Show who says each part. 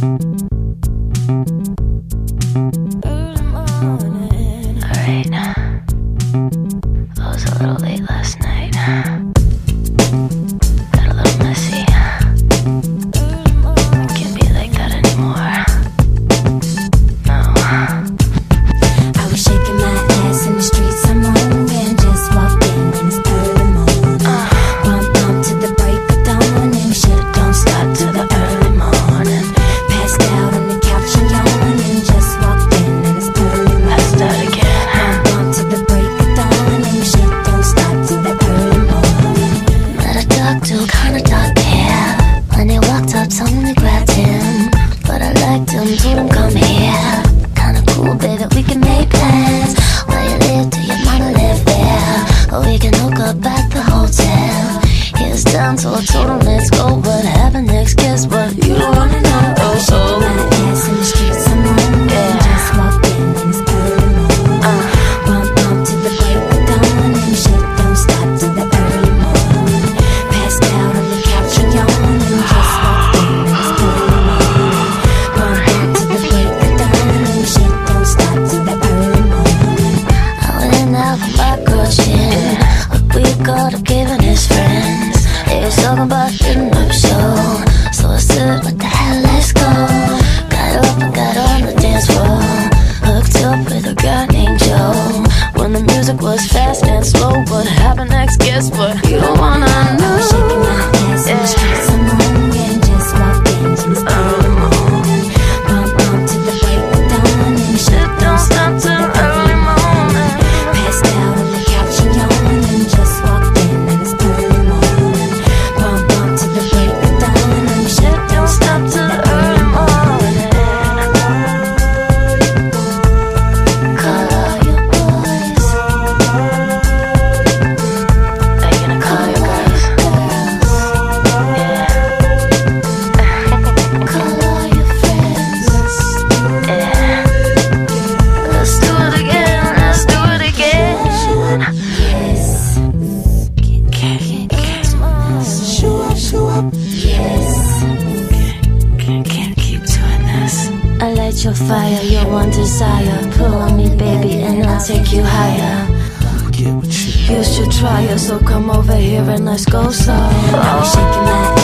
Speaker 1: Alright, I was a little late last night. Got a little messy. Can't be like that anymore. No.
Speaker 2: I was shaking my ass in the streets some morning. Just walked in and it's early morning. Bump to the break of dawn and shit don't stop till the early morning. Passed out on the couch and yawning. Just walked in and it's early morning.
Speaker 1: Let's start again.
Speaker 2: Bump to the break of dawn and shit don't stop till the early morning. Met a dog too, kinda dark hair. When he walked up, suddenly grabbed him. But I liked him, told him come here. Kinda cool, baby, we can make plans. Where you live, do your mama live there? Or we can hook up at the hotel. Here's down, so I told him let's go. What happened next, guess what? You don't wanna know. I was shaking my ass in the streets some morning. Just walked in and it's early morning. Bump to the break of dawn and shit don't stop till the early morning. Passed out on the couch and yawning. Just walked in and it's early morning. Bump to the break of dawn and shit don't stop till the early morning. I went in out with my girl chin. What we got up giving his friends. They was talking about getting up show. So I said, what the hell, let's go. Got up and got on the dance floor. Hooked up with a guy named Joe. When the music was fast and slow, what happened next, guess what? You don't wanna know. I was shaking my ass in the streets some morning. Just walked in and it's early morning. Bump to the break of dawn and shit don't stop till early morning. Passed out on the couch and yawning. Just walked in and it's early morning. Bump to the break of dawn and shit don't stop till early morning. Call all your boys.
Speaker 1: Are you gonna call your girls? Yeah.
Speaker 2: Call all your friends.
Speaker 1: Yeah. Let's do it again. Let's do it again.
Speaker 2: Yes. Show up. Yes.
Speaker 1: Can't keep doing this.
Speaker 2: I light your fire, your one desire. Pull on me, baby, and I'll take you higher.
Speaker 3: Get with you.
Speaker 2: You should try it, so come over here and let's go slow. I was shaking my